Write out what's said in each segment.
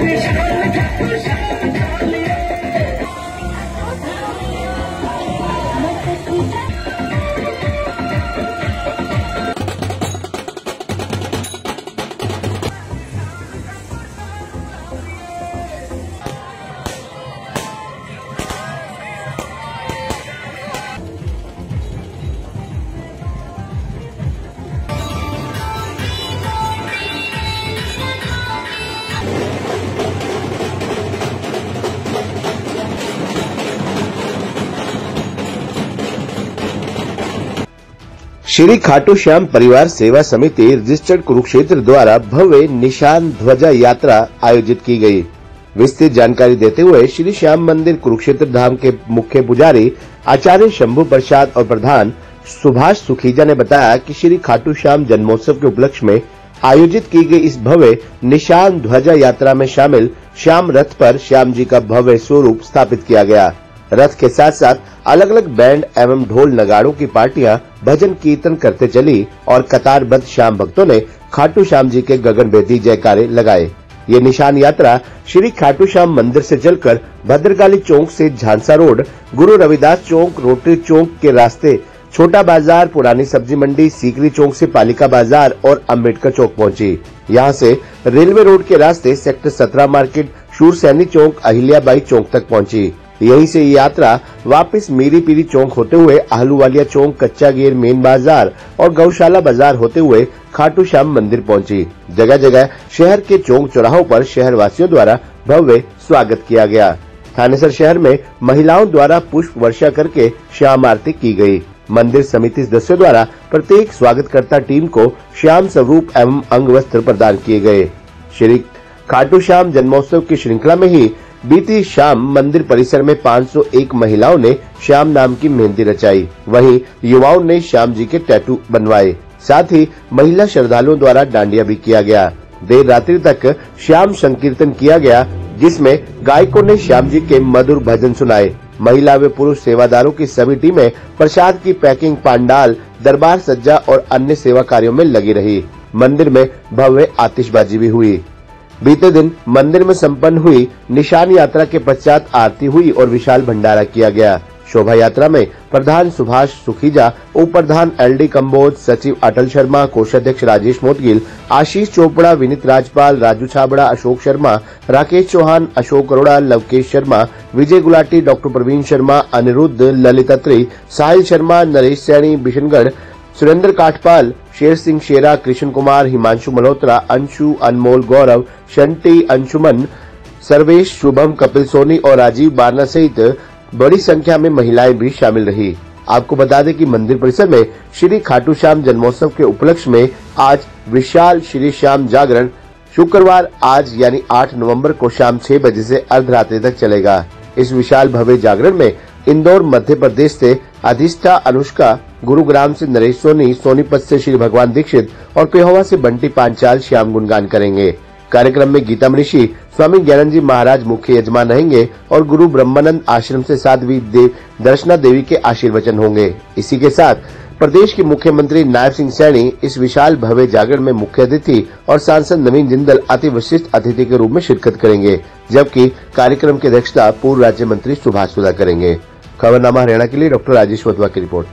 श्री खाटू श्याम परिवार सेवा समिति रजिस्टर्ड कुरुक्षेत्र द्वारा भव्य निशान ध्वजा यात्रा आयोजित की गई। विस्तृत जानकारी देते हुए श्री श्याम मंदिर कुरुक्षेत्र धाम के मुख्य पुजारी आचार्य शंभू प्रसाद और प्रधान सुभाष सुखीजा ने बताया कि श्री खाटू श्याम जन्मोत्सव के उपलक्ष्य में आयोजित की गई इस भव्य निशान ध्वजा यात्रा में शामिल श्याम रथ पर श्याम जी का भव्य स्वरूप स्थापित किया गया। रथ के साथ साथ अलग अलग बैंड एवं ढोल नगाड़ों की पार्टियां भजन कीर्तन करते चली और कतारबद्ध श्याम भक्तों ने खाटू श्याम जी के गगनभेदी जयकारे लगाए। ये निशान यात्रा श्री खाटू श्याम मंदिर से चलकर भद्रकाली चौक से झांसा रोड, गुरु रविदास चौक, रोटरी चौक के रास्ते छोटा बाजार, पुरानी सब्जी मंडी, सीकरी चौक से पालिका बाजार और अम्बेडकर चौक पहुंची। यहां से रेलवे रोड के रास्ते सेक्टर 17 मार्केट, शूरसैनी चौक, अहिल्याबाई चौक तक पहुंची। यहीं से ये यात्रा वापस मीरी पीरी चौक होते हुए आहलूवालिया चौक, कच्चा गेर, मेन बाजार और गौशाला बाजार होते हुए खाटू श्याम मंदिर पहुंची। जगह जगह शहर के चौक चौराहों पर शहर वासियों द्वारा भव्य स्वागत किया गया। थानेसर शहर में महिलाओं द्वारा पुष्प वर्षा करके श्याम आरती की गई। मंदिर समिति सदस्यों द्वारा प्रत्येक स्वागतकर्ता टीम को श्याम स्वरूप एवं अंग वस्त्र प्रदान किए गए। श्री खाटू श्याम जन्मोत्सव की श्रृंखला में ही बीती शाम मंदिर परिसर में 501 महिलाओं ने श्याम नाम की मेहंदी रचाई। वहीं युवाओं ने श्याम जी के टैटू बनवाए। साथ ही महिला श्रद्धालुओं द्वारा डांडिया भी किया गया। देर रात्रि तक श्याम संकीर्तन किया गया, जिसमें गायकों ने श्याम जी के मधुर भजन सुनाए। महिला व पुरुष सेवादारों की सभी टीमें प्रसाद की पैकिंग, पंडाल, दरबार सज्जा और अन्य सेवा कार्यों में लगी रही। मंदिर में भव्य आतिशबाजी भी हुई। बीते दिन मंदिर में संपन्न हुई निशान यात्रा के पश्चात आरती हुई और विशाल भंडारा किया गया। शोभा यात्रा में प्रधान सुभाष सुखीजा, उप प्रधान LD कंबोज, सचिव अटल शर्मा, कोषाध्यक्ष राजेश मोदगिल, आशीष चोपड़ा, विनीत राजपाल, राजू छाबड़ा, अशोक शर्मा, राकेश चौहान, अशोक अरोड़ा, लवकेश शर्मा, विजय गुलाटी, डॉक्टर प्रवीण शर्मा, अनिरुद्ध, ललित अत्री, साहिल शर्मा, नरेश सैनी, बिशनगढ़, सुरेंद्र काठपाल, शेर सिंह शेरा, कृष्ण कुमार, हिमांशु मल्होत्रा, अंशु, अनमोल, गौरव, शंटी, अंशुमन, सर्वेश, शुभम, कपिल सोनी और राजीव बारना सहित बड़ी संख्या में महिलाएं भी शामिल रही। आपको बता दें कि मंदिर परिसर में श्री खाटू श्याम जन्मोत्सव के उपलक्ष्य में आज विशाल श्री श्याम जागरण शुक्रवार आज यानी 8 नवंबर को शाम 6 बजे से अर्धरात्रि तक चलेगा। इस विशाल भव्य जागरण में इंदौर मध्य प्रदेश से अधिष्ठा अनुष्का, गुरुग्राम से नरेश सोनी, सोनीपत से श्री भगवान दीक्षित और पेहोवा से बंटी पांचाल श्याम गुणगान करेंगे। कार्यक्रम में गीता मनीषी, स्वामी ज्ञानंद जी महाराज मुख्य यजमान रहेंगे और गुरु ब्रह्मानंद आश्रम से साध्वी दर्शना देवी के आशीर्वचन होंगे। इसी के साथ प्रदेश के मुख्यमंत्री नायब सिंह सैनी इस विशाल भव्य जागरण में मुख्य अतिथि और सांसद नवीन जिंदल अति विशिष्ट अतिथि के रूप में शिरकत करेंगे, जबकि कार्यक्रम की अध्यक्षता पूर्व राज्य मंत्री सुभाष सुधा करेंगे। खबरनामा हरियाणा के लिए डॉक्टर राजेश वधवा की रिपोर्ट।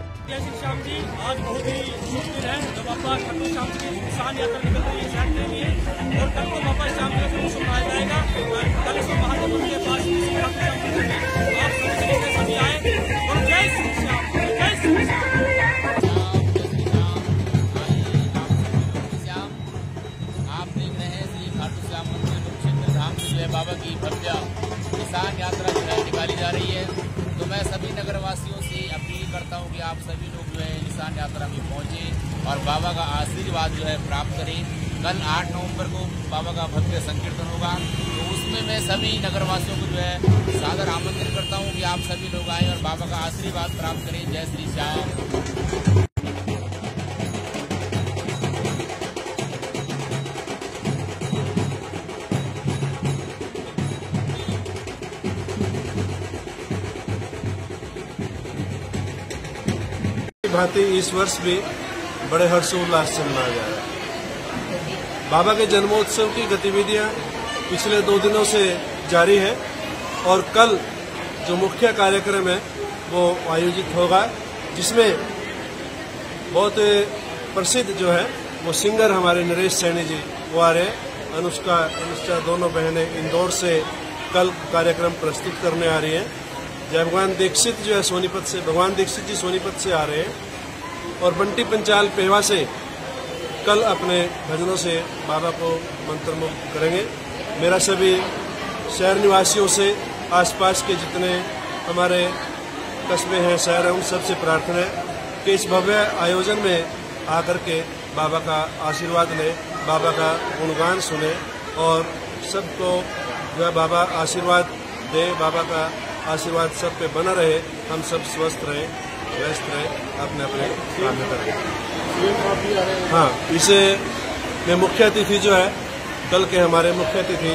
बाबा की भव्य निशान यात्रा जो है निकाली जा रही है, तो मैं सभी नगरवासियों से अपील करता हूं कि आप सभी लोग जो है निशान यात्रा में पहुंचे और बाबा का आशीर्वाद जो है प्राप्त करें। कल 8 नवंबर को बाबा का भव्य संकीर्तन होगा, तो उसमें मैं सभी नगरवासियों को जो है सादर आमंत्रित करता हूँ कि आप सभी लोग आएँ और बाबा का आशीर्वाद प्राप्त करें। जय श्री श्याम। भांति इस वर्ष भी बड़े हर्षोल्लास से मनाया जा रहा है। बाबा के जन्मोत्सव की गतिविधियां पिछले 2 दिनों से जारी है और कल जो मुख्य कार्यक्रम है वो आयोजित होगा, जिसमें बहुत प्रसिद्ध जो है वो सिंगर हमारे नरेश सैनी जी वो आ रहे हैं। अनुष्का दोनों बहनें इंदौर से कल कार्यक्रम प्रस्तुत करने आ रही हैं। भगवान दीक्षित जो है सोनीपत से, भगवान दीक्षित जी सोनीपत से आ रहे हैं और बंटी पंचाल पेहवा से कल अपने भजनों से बाबा को मंत्रमुग्ध करेंगे। मेरा सभी शहर निवासियों से, आसपास के जितने हमारे कस्बे हैं, शहर हैं, उन सबसे प्रार्थना है कि इस भव्य आयोजन में आकर के बाबा का आशीर्वाद लें, बाबा का गुणगान सुने और सबको जो है बाबा आशीर्वाद दे, बाबा का आशीर्वाद सब पे बना रहे, हम सब स्वस्थ रहे, व्यस्त रहे, अपने अपने काम में करें। हाँ, इसे में मुख्य अतिथि जो है कल के हमारे मुख्य अतिथि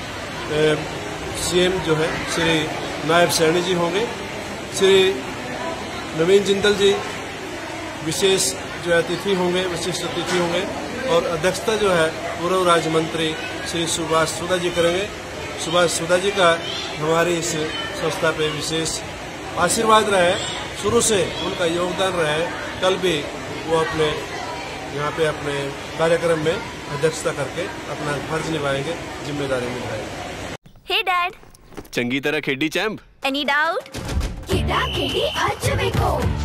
सीएम जो है श्री नायब सैनी जी होंगे। श्री नवीन जिंदल जी विशेष जो अतिथि होंगे, विशिष्ट अतिथि होंगे और अध्यक्षता जो है पूर्व राज्य मंत्री श्री सुभाष सुधा जी करेंगे। सुभाष सुधा जी का हमारी इस संस्था पे विशेष आशीर्वाद रहा है, शुरू से उनका योगदान रहा है। कल भी वो अपने यहाँ पे अपने कार्यक्रम में अध्यक्षता करके अपना फर्ज निभाएंगे, जिम्मेदारी निभाएंगे। हे डैड, चंगी तरह खेडी चैंप। Any doubt? ಕಿಡ ಕಿಡಿ ಹಚ್ಚಬೇಕು,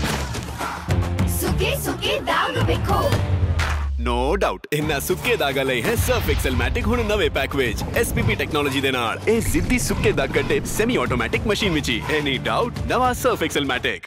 ಸುಖಿ ಸುಖಿ ದಾಗ ಬೇಕು। नो डाउट इन्ना सुक्के दागा लई है सर्फ एक्सेल मैटिक हुण नवे पैक विच SPP टेक्नोलॉजी दे नाल ए जिद्दी सुक्के दाग कटे सेमी ऑटोमैटिक मशीन विच ही। एनी डाउट नवा सर्फ एक्सेल मैटिक।